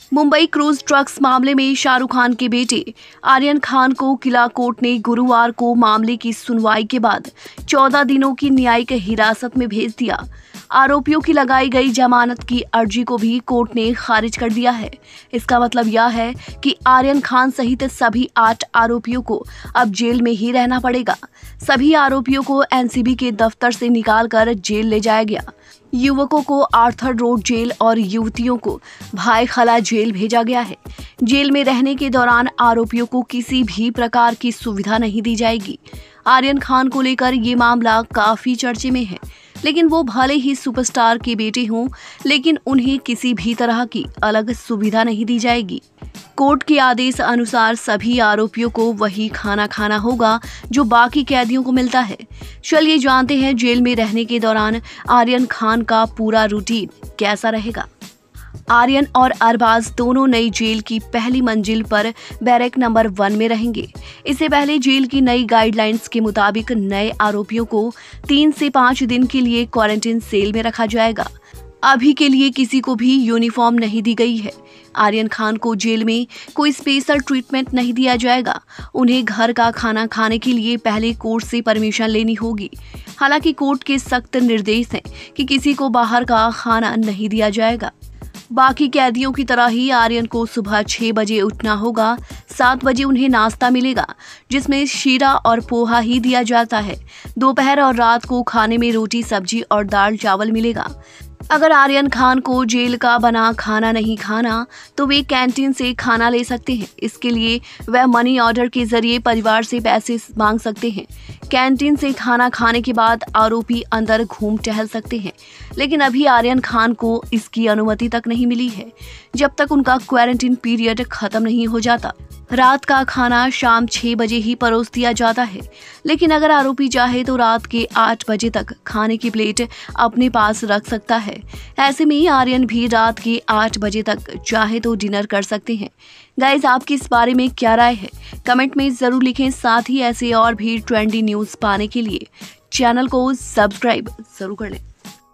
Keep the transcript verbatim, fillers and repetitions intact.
Mumbai cruise drugs मामले में शाहरुख खान के बेटे आर्यन खान को किला कोर्ट ने गुरुवार को मामले की सुनवाई के बाद चौदह दिनों की न्यायिक हिरासत में भेज दिया। आरोपियों की लगाई गई जमानत की अर्जी को भी कोर्ट ने खारिज कर दिया है। इसका मतलब यह है कि आर्यन खान सहित सभी आठ आरोपियों को अब जेल में ही रहना पड़ेगा। सभी आरोपियों को एनसीबी के दफ्तर से निकालकर जेल ले जाया गया। युवकों को आर्थर रोड जेल और युवतियों को भाई खला जेल भेजा गया है। जेल में रहने के दौरान आरोपियों को किसी भी प्रकार की सुविधा नहीं दी जाएगी। आर्यन खान को लेकर ये मामला काफी चर्चे में है, लेकिन वो भले ही सुपरस्टार के बेटे हों, लेकिन उन्हें किसी भी तरह की अलग सुविधा नहीं दी जाएगी। कोर्ट के आदेश अनुसार सभी आरोपियों को वही खाना खाना होगा जो बाकी कैदियों को मिलता है। चलिए जानते हैं जेल में रहने के दौरान आर्यन खान का पूरा रूटीन कैसा रहेगा। आर्यन और अरबाज दोनों नई जेल की पहली मंजिल पर बैरक नंबर वन में रहेंगे। इससे पहले जेल की नई गाइडलाइंस के मुताबिक नए आरोपियों को तीन से पाँच दिन के लिए क्वारंटाइन सेल में रखा जाएगा। अभी के लिए किसी को भी यूनिफॉर्म नहीं दी गई है। आर्यन खान को जेल में कोई स्पेशल ट्रीटमेंट नहीं दिया जाएगा। उन्हें घर का खाना खाने के लिए पहले कोर्ट से परमिशन लेनी होगी। हालांकि कोर्ट के सख्त निर्देश हैं कि किसी को बाहर का खाना नहीं दिया जाएगा। बाकी कैदियों की तरह ही आर्यन को सुबह छह बजे उठना होगा। सात बजे उन्हें नाश्ता मिलेगा, जिसमें शीरा और पोहा ही दिया जाता है। दोपहर और रात को खाने में रोटी, सब्जी और दाल चावल मिलेगा। अगर आर्यन खान को जेल का बना खाना नहीं खाना तो वे कैंटीन से खाना ले सकते हैं। इसके लिए वह मनी ऑर्डर के जरिए परिवार से पैसे मांग सकते हैं। कैंटीन से खाना खाने के बाद आरोपी अंदर घूम टहल सकते हैं, लेकिन अभी आर्यन खान को इसकी अनुमति तक नहीं मिली है, जब तक उनका क्वारंटीन पीरियड खत्म नहीं हो जाता। रात का खाना शाम छह बजे ही परोस दिया जाता है, लेकिन अगर आरोपी चाहे तो रात के आठ बजे तक खाने की प्लेट अपने पास रख सकता है। ऐसे में आर्यन भी रात के आठ बजे तक चाहे तो डिनर कर सकते हैं। गाइस, आपकी इस बारे में क्या राय है? कमेंट में जरूर लिखें। साथ ही ऐसे और भी ट्रेंडी न्यूज पाने के लिए चैनल को सब्सक्राइब जरूर कर लें।